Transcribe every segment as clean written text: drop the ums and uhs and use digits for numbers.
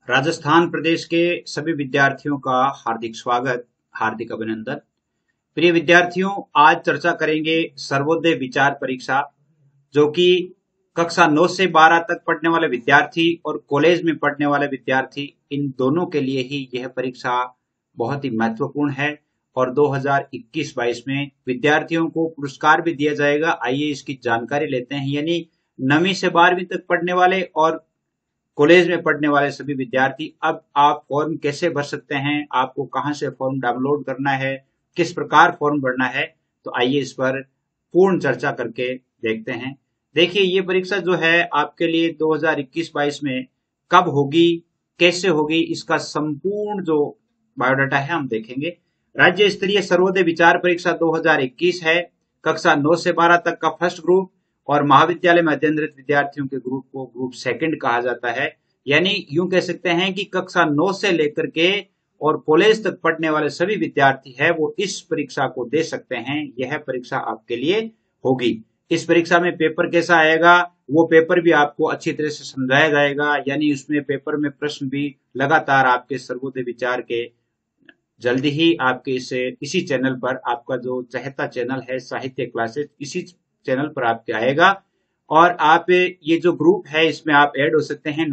राजस्थान प्रदेश के सभी विद्यार्थियों का हार्दिक स्वागत, हार्दिक अभिनंदन। प्रिय विद्यार्थियों, आज चर्चा करेंगे सर्वोदय विचार परीक्षा, जो कि कक्षा 9 से 12 तक पढ़ने वाले विद्यार्थी और कॉलेज में पढ़ने वाले विद्यार्थी, इन दोनों के लिए ही यह परीक्षा बहुत ही महत्वपूर्ण है। और 2021-22 में विद्यार्थियों को पुरस्कार भी दिया जाएगा। आइए इसकी जानकारी लेते हैं। यानी 9वीं से 12वीं तक पढ़ने वाले और कॉलेज में पढ़ने वाले सभी विद्यार्थी, अब आप फॉर्म कैसे भर सकते हैं, आपको कहां से फॉर्म डाउनलोड करना है, किस प्रकार फॉर्म भरना है, तो आइए इस पर पूर्ण चर्चा करके देखते हैं। देखिए, ये परीक्षा जो है आपके लिए 2021-22 में कब होगी, कैसे होगी, इसका संपूर्ण जो बायोडाटा है हम देखेंगे। राज्य स्तरीय सर्वोदय विचार परीक्षा 2021 है। कक्षा 9 से 12 तक का फर्स्ट ग्रुप और महाविद्यालय में अध्ययनरत विद्यार्थियों के ग्रुप को ग्रुप सेकंड कहा जाता है। यानी यूं कह सकते हैं कि कक्षा 9 से लेकर के और कॉलेज तक पढ़ने वाले सभी विद्यार्थी है वो इस परीक्षा को दे सकते हैं। यह परीक्षा आपके लिए होगी। इस परीक्षा में पेपर कैसा आएगा, वो पेपर भी आपको अच्छी तरह से समझाया जाएगा। यानी उसमें पेपर में प्रश्न भी लगातार आपके सर्वोदय विचार के जल्दी ही आपके इसी चैनल पर, आपका जो चहेता चैनल है साहित्य क्लासेस, इसी चैनल पर आपके आएगा। और आप ये जो ग्रुप है इसमें आप ऐड हो सकते हैं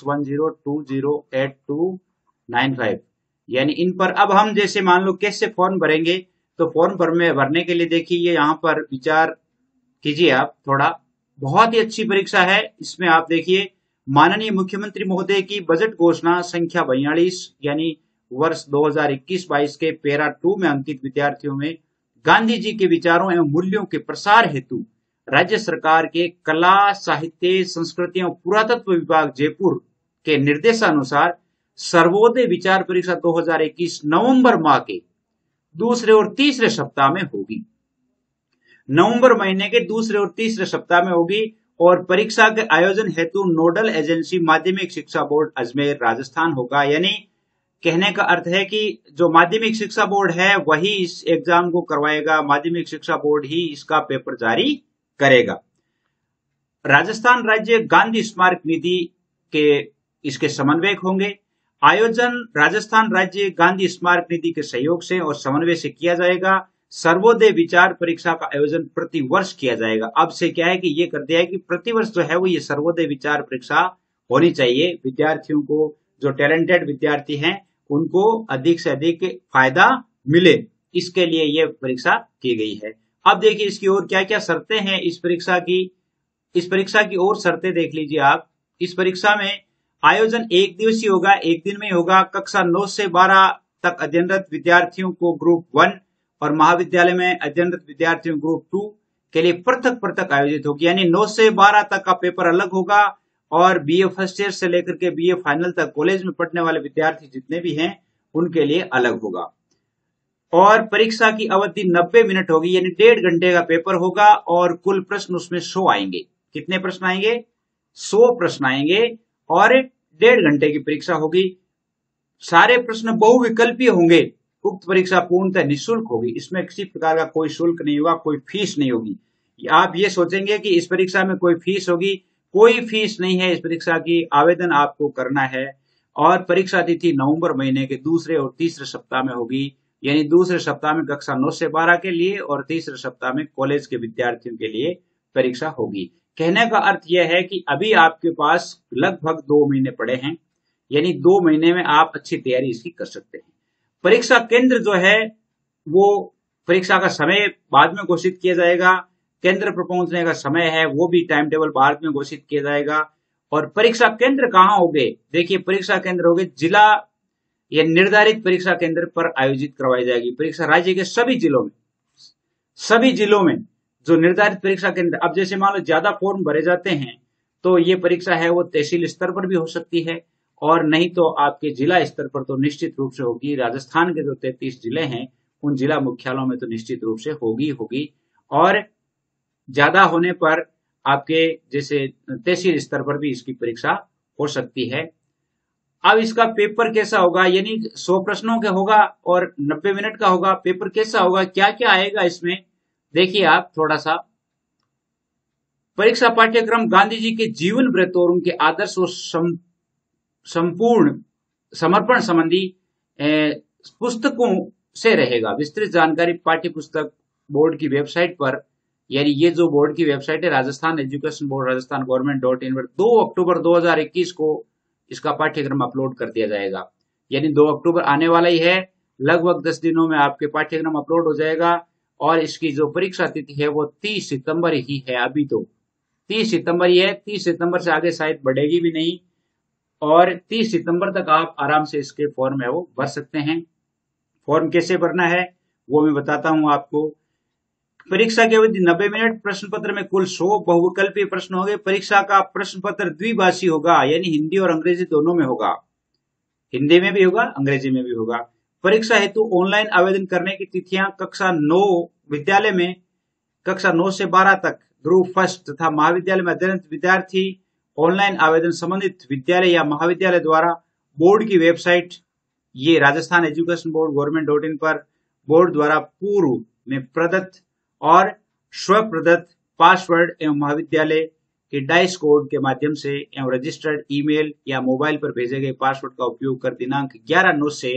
9610208295। यानी इन पर अब हम जैसे मान लो कैसे फॉर्म भरेंगे, तो फॉर्म भरने के लिए देखिए ये यहाँ पर विचार कीजिए आप थोड़ा। बहुत ही अच्छी परीक्षा है। इसमें आप देखिए, माननीय मुख्यमंत्री महोदय की बजट घोषणा संख्या 42 यानी वर्ष 2021-22 के पैरा 2 में अंकित विद्यार्थियों में गांधी जी के विचारों एवं मूल्यों के प्रसार हेतु राज्य सरकार के कला, साहित्य, संस्कृति एवं पुरातत्व विभाग जयपुर के निर्देशानुसार सर्वोदय विचार परीक्षा 2021 नवंबर माह के दूसरे और तीसरे सप्ताह में होगी। नवंबर महीने के दूसरे और तीसरे सप्ताह में होगी। और परीक्षा के आयोजन हेतु नोडल एजेंसी माध्यमिक शिक्षा बोर्ड अजमेर राजस्थान होगा। यानी कहने का अर्थ है कि जो माध्यमिक शिक्षा बोर्ड है वही इस एग्जाम को करवाएगा, माध्यमिक शिक्षा बोर्ड ही इसका पेपर जारी करेगा। राजस्थान राज्य गांधी स्मारक निधि के इसके समन्वयक होंगे। आयोजन राजस्थान राज्य गांधी स्मारक निधि के सहयोग से और समन्वय से किया जाएगा। सर्वोदय विचार परीक्षा का आयोजन प्रति वर्ष किया जाएगा। अब से क्या है कि ये कर दिया है कि प्रति वर्ष जो है वो ये सर्वोदय विचार परीक्षा होनी चाहिए। विद्यार्थियों को, जो टैलेंटेड विद्यार्थी हैं, उनको अधिक से अधिक फायदा मिले, इसके लिए यह परीक्षा की गई है। अब देखिए इसकी और क्या क्या शर्तें हैं इस परीक्षा की और शर्तें देख लीजिए आप। इस परीक्षा में आयोजन एक दिवसीय होगा, एक दिन में होगा। कक्षा 9 से 12 तक अध्ययनरत विद्यार्थियों को ग्रुप 1 और महाविद्यालय में अध्ययनरत विद्यार्थियों ग्रुप 2 के लिए पृथक पृथक आयोजित होगी। यानी 9 से 12 तक का पेपर अलग होगा और बीए फर्स्ट ईयर से लेकर के बीए फाइनल तक कॉलेज में पढ़ने वाले विद्यार्थी जितने भी हैं उनके लिए अलग होगा। और परीक्षा की अवधि 90 मिनट होगी, यानी 1.5 घंटे का पेपर होगा। और कुल प्रश्न उसमें 100 आएंगे। कितने प्रश्न आएंगे? 100 प्रश्न आएंगे और 1.5 घंटे की परीक्षा होगी। सारे प्रश्न बहुविकल्पीय होंगे। उक्त परीक्षा पूर्णतः निःशुल्क होगी। इसमें किसी प्रकार का कोई शुल्क नहीं होगा, कोई फीस नहीं होगी। आप ये सोचेंगे कि इस परीक्षा में कोई फीस होगी, कोई फीस नहीं है। इस परीक्षा की आवेदन आपको करना है। और परीक्षा तिथि नवंबर महीने के दूसरे और तीसरे सप्ताह में होगी। यानी दूसरे सप्ताह में कक्षा 9 से 12 के लिए और तीसरे सप्ताह में कॉलेज के विद्यार्थियों के लिए परीक्षा होगी। कहने का अर्थ यह है कि अभी आपके पास लगभग 2 महीने पड़े हैं। यानी 2 महीने में आप अच्छी तैयारी इसकी कर सकते हैं। परीक्षा केंद्र जो है वो परीक्षा का समय बाद में घोषित किया जाएगा। केंद्र पर पहुंचने का समय है वो भी टाइम टेबल बाद में घोषित किया जाएगा। और परीक्षा केंद्र कहाँ होंगे? देखिए, परीक्षा केंद्र होंगे जिला या निर्धारित परीक्षा केंद्र पर आयोजित करवाई जाएगी। परीक्षा राज्य के सभी जिलों में जो निर्धारित परीक्षा केंद्र, अब जैसे मान लो ज्यादा फॉर्म भरे जाते हैं तो ये परीक्षा है वो तहसील स्तर पर भी हो सकती है, और नहीं तो आपके जिला स्तर पर तो निश्चित रूप से होगी। राजस्थान के जो 33 जिले हैं उन जिला मुख्यालयों में तो निश्चित रूप से होगी। और ज्यादा होने पर आपके जैसे तहसील स्तर पर भी इसकी परीक्षा हो सकती है। अब इसका पेपर कैसा होगा? यानी 100 प्रश्नों का होगा और 90 मिनट का होगा। पेपर कैसा होगा, क्या क्या आएगा इसमें, देखिए आप थोड़ा सा। परीक्षा पाठ्यक्रम गांधी जी के जीवन वृत्त और उनके आदर्श और संपूर्ण समर्पण संबंधी पुस्तकों से रहेगा। विस्तृत जानकारी पाठ्य पुस्तक बोर्ड की वेबसाइट पर, यानी ये जो बोर्ड की वेबसाइट है राजस्थान एजुकेशन बोर्ड राजस्थान गवर्नमेंट.in पर 2 अक्टूबर 2021 को इसका पाठ्यक्रम अपलोड कर दिया जाएगा। यानी 2 अक्टूबर आने वाला ही है, लगभग 10 दिनों में आपके पाठ्यक्रम अपलोड हो जाएगा। और इसकी जो परीक्षा तिथि है वो 30 सितंबर ही है। अभी तो 30 सितंबर ही है, 30 सितंबर से आगे शायद बढ़ेगी भी नहीं। और 30 सितंबर तक आप आराम से इसके फॉर्म है वो भर सकते हैं। फॉर्म कैसे भरना है वो मैं बताता हूं आपको। परीक्षा की अवधि 90 मिनट। प्रश्न पत्र में कुल 100 बहुविकल्पीय प्रश्न होंगे। परीक्षा का प्रश्न पत्र द्विभाषी होगा, यानी हिंदी और अंग्रेजी दोनों में होगा। हिंदी में भी होगा, अंग्रेजी में भी होगा। परीक्षा हेतु ऑनलाइन आवेदन करने की तिथियां कक्षा 9 विद्यालय में कक्षा 9 से 12 तक ग्रुप फर्स्ट तथा महाविद्यालय में अध्ययनरत विद्यार्थी ऑनलाइन आवेदन संबंधित विद्यालय या महाविद्यालय द्वारा बोर्ड की वेबसाइट, ये राजस्थान एजुकेशन बोर्ड गवर्नमेंट.in पर बोर्ड द्वारा पूर्व में प्रदत्त और स्वप्रदत्त पासवर्ड एवं महाविद्यालय के डाइस कोड के माध्यम से एवं रजिस्टर्ड ईमेल या मोबाइल पर भेजे गए पासवर्ड का उपयोग कर दिनांक 11/9 से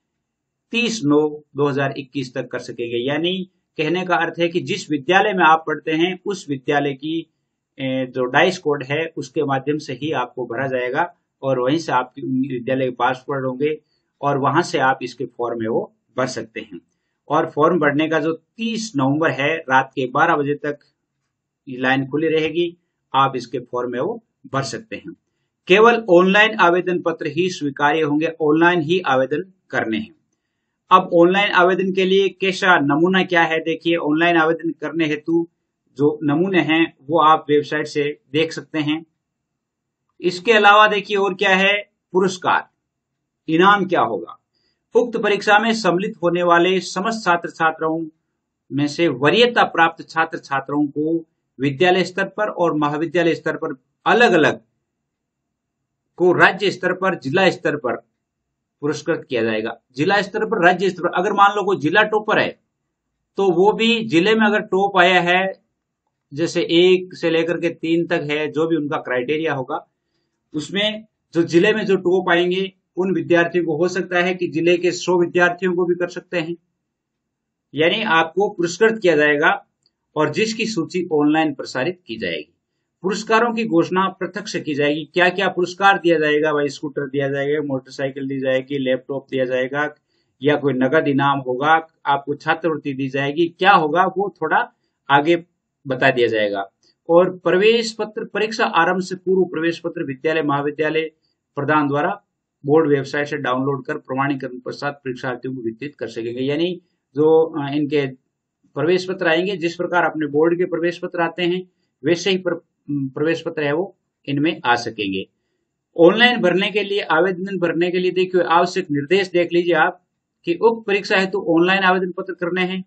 30/9/2021 तक कर सकेंगे। यानी कहने का अर्थ है कि जिस विद्यालय में आप पढ़ते हैं उस विद्यालय की जो डाइस कोड है उसके माध्यम से ही आपको भरा जाएगा और वहीं से आपके विद्यालय के पासवर्ड होंगे और वहां से आप इसके फॉर्म है वो भर सकते हैं। और फॉर्म भरने का जो 30 नवंबर है रात के 12 बजे तक ये लाइन खुली रहेगी, आप इसके फॉर्म है वो भर सकते हैं। केवल ऑनलाइन आवेदन पत्र ही स्वीकार्य होंगे, ऑनलाइन ही आवेदन करने हैं। अब ऑनलाइन आवेदन के लिए कैसा नमूना क्या है, देखिए ऑनलाइन आवेदन करने हेतु जो नमूने हैं वो आप वेबसाइट से देख सकते हैं। इसके अलावा देखिए और क्या है, पुरस्कार इनाम क्या होगा। उक्त परीक्षा में सम्मिलित होने वाले समस्त छात्र छात्राओं में से वरीयता प्राप्त छात्र छात्राओं को विद्यालय स्तर पर और महाविद्यालय स्तर पर अलग अलग को राज्य स्तर पर जिला स्तर पर पुरस्कृत किया जाएगा। जिला स्तर पर, राज्य स्तर पर, अगर मान लो कोई जिला टॉपर है तो वो भी जिले में अगर टॉप आया है, जैसे 1 से लेकर के 3 तक है, जो भी उनका क्राइटेरिया होगा, उसमें जो जिले में जो टॉप आएंगे उन विद्यार्थियों को हो सकता है कि जिले के 100 विद्यार्थियों को भी कर सकते हैं। यानी आपको पुरस्कृत किया जाएगा और जिसकी सूची ऑनलाइन प्रसारित की जाएगी। पुरस्कारों की घोषणा पृथक से की जाएगी। क्या क्या पुरस्कार दिया जाएगा, भाई स्कूटर दिया जाएगा, मोटरसाइकिल दी जाएगी, लैपटॉप दिया जाएगा या कोई नगद इनाम होगा, आपको छात्रवृत्ति दी जाएगी, क्या होगा वो थोड़ा आगे बता दिया जाएगा। और प्रवेश पत्र, परीक्षा आरंभ से पूर्व प्रवेश पत्र विद्यालय महाविद्यालय प्रदान द्वारा बोर्ड वेबसाइट से डाउनलोड कर प्रमाणीकरण पश्चात परीक्षार्थियों को वितरित कर सकेंगे। यानी जो इनके प्रवेश पत्र आएंगे, जिस प्रकार अपने बोर्ड के प्रवेश पत्र आते हैं वैसे ही प्रवेश पत्र है वो इनमें आ सकेंगे। ऑनलाइन भरने के लिए, आवेदन भरने के लिए देखिए आवश्यक निर्देश देख लीजिए आप कि उक्त परीक्षा हेतु ऑनलाइन आवेदन पत्र करने हैं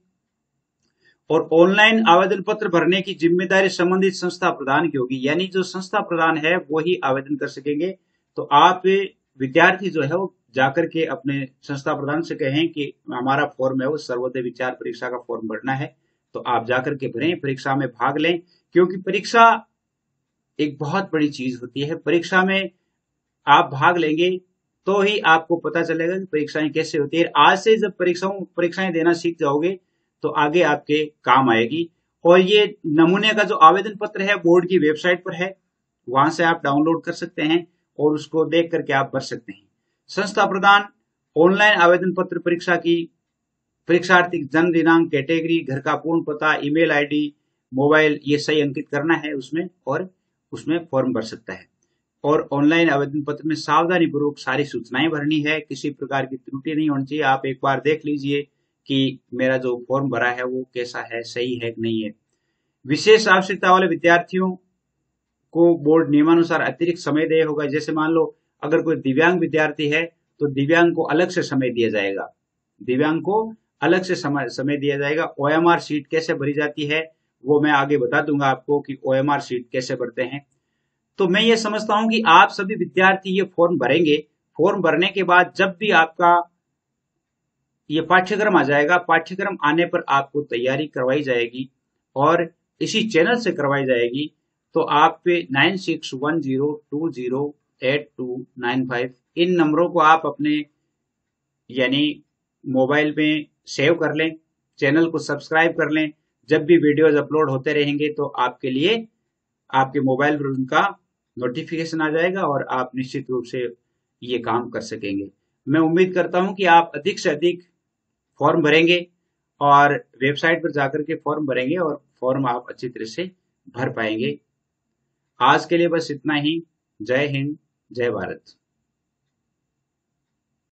और ऑनलाइन आवेदन पत्र भरने की जिम्मेदारी संबंधित संस्था प्रधान की होगी। यानी जो संस्था प्रधान है वो ही आवेदन कर सकेंगे। तो आप विद्यार्थी जो है वो जाकर के अपने संस्था प्रधान से कहें कि हमारा फॉर्म है वो सर्वोदय विचार परीक्षा का फॉर्म भरना है, तो आप जाकर के भरें, परीक्षा में भाग लें। क्योंकि परीक्षा एक बहुत बड़ी चीज होती है। परीक्षा में आप भाग लेंगे तो ही आपको पता चलेगा कि परीक्षाएं कैसे होती है। आज से जब परीक्षाएं देना सीख जाओगे तो आगे आपके काम आएगी। और ये नमूने का जो आवेदन पत्र है बोर्ड की वेबसाइट पर है, वहां से आप डाउनलोड कर सकते हैं और उसको देख करके आप भर सकते हैं। संस्था प्रदान ऑनलाइन आवेदन पत्र परीक्षा की परीक्षार्थी जन्म दिनांक, कैटेगरी, घर का पूर्ण पता, ईमेल आईडी, मोबाइल, ये सही अंकित करना है उसमें और उसमें फॉर्म भर सकता है। और ऑनलाइन आवेदन पत्र में सावधानी पूर्वक सारी सूचनाएं भरनी है, किसी प्रकार की त्रुटि नहीं होनी चाहिए। आप एक बार देख लीजिए कि मेरा जो फॉर्म भरा है वो कैसा है, सही है कि नहीं है। विशेष आवश्यकता वाले विद्यार्थियों को बोर्ड नियमानुसार अतिरिक्त समय दे होगा। जैसे मान लो अगर कोई दिव्यांग विद्यार्थी है तो दिव्यांग को अलग से समय दिया जाएगा, दिव्यांग को अलग से समय दिया जाएगा। ओएमआर शीट कैसे भरी जाती है वो मैं आगे बता दूंगा आपको कि ओएमआर शीट कैसे भरते हैं। तो मैं ये समझता हूं कि आप सभी विद्यार्थी ये फॉर्म भरेंगे। फॉर्म भरने के बाद जब भी आपका ये पाठ्यक्रम आ जाएगा, पाठ्यक्रम आने पर आपको तैयारी करवाई जाएगी और इसी चैनल से करवाई जाएगी। तो आप पे 961020 8295। इन नंबरों को आप अपने यानी मोबाइल में सेव कर लें, चैनल को सब्सक्राइब कर लें। जब भी वीडियोज अपलोड होते रहेंगे तो आपके लिए आपके मोबाइल पर उनका नोटिफिकेशन आ जाएगा और आप निश्चित रूप से ये काम कर सकेंगे। मैं उम्मीद करता हूं कि आप अधिक से अधिक फॉर्म भरेंगे और वेबसाइट पर जाकर के फॉर्म भरेंगे और फॉर्म आप अच्छी तरह से भर पाएंगे। आज के लिए बस इतना ही। जय हिंद, जय भारत।